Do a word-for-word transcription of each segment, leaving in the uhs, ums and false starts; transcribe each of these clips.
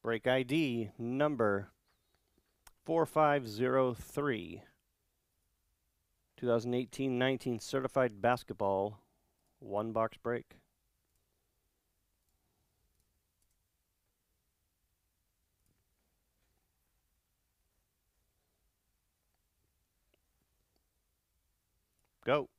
Break I D number four five zero three. twenty eighteen nineteen certified basketball, one box break. Go.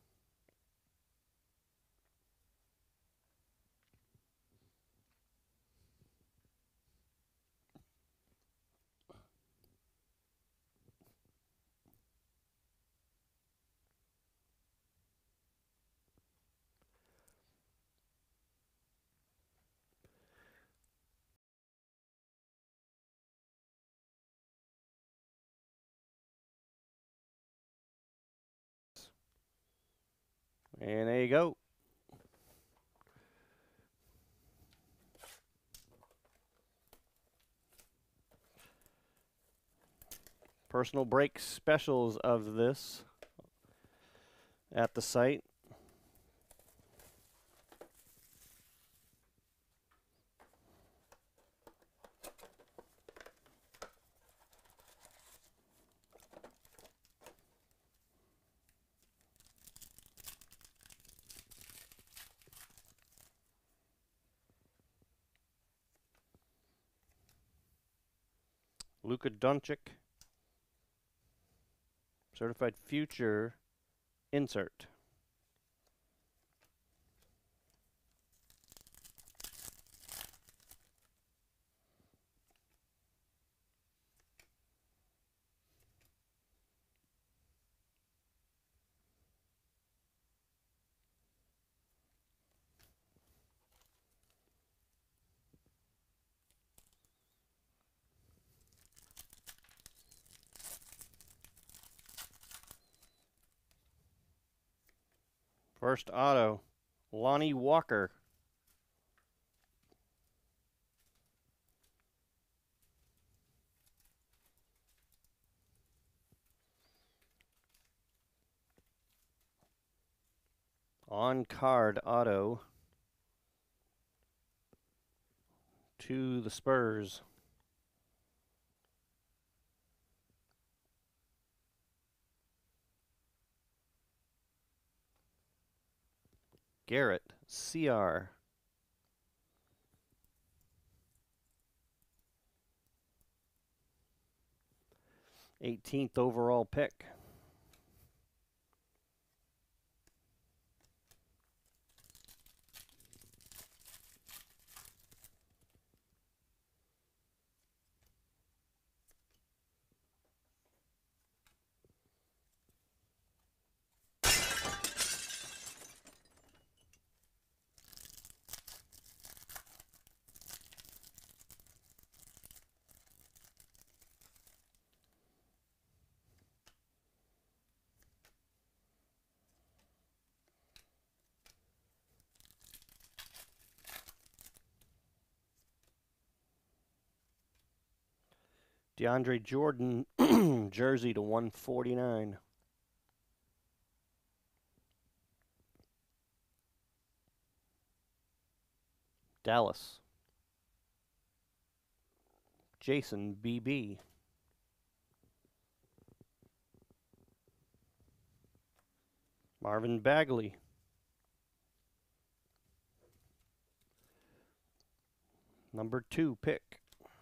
And there you go. Personal break specials of this at the site. Luka Doncic, certified future insert. First auto, Lonnie Walker. On card auto to the Spurs. Garrett, C R. eighteenth overall pick. DeAndre Jordan, jersey to one forty-nine. Dallas. Jason B B. Marvin Bagley. Number two pick.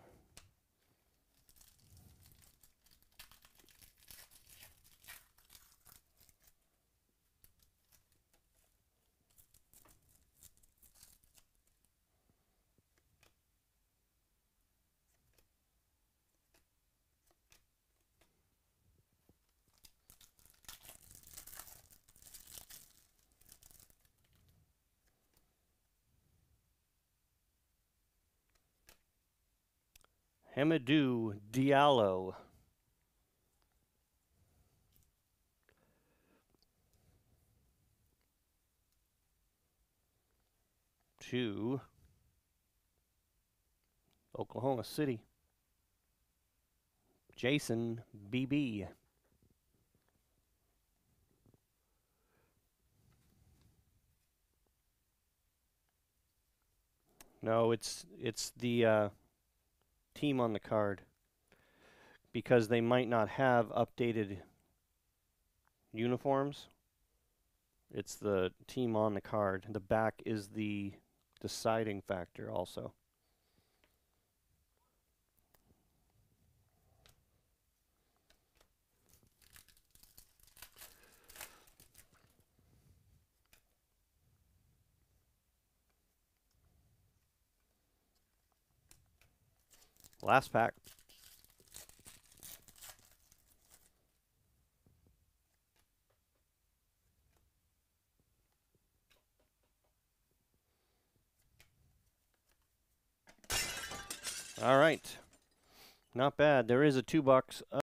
Hamidou Diallo. To Oklahoma City. Jason B B. No, it's it's the uh, team on the card, because they might not have updated uniforms. It's the team on the card. The back is the deciding factor also. Last pack. All right. Not bad. There is a two bucks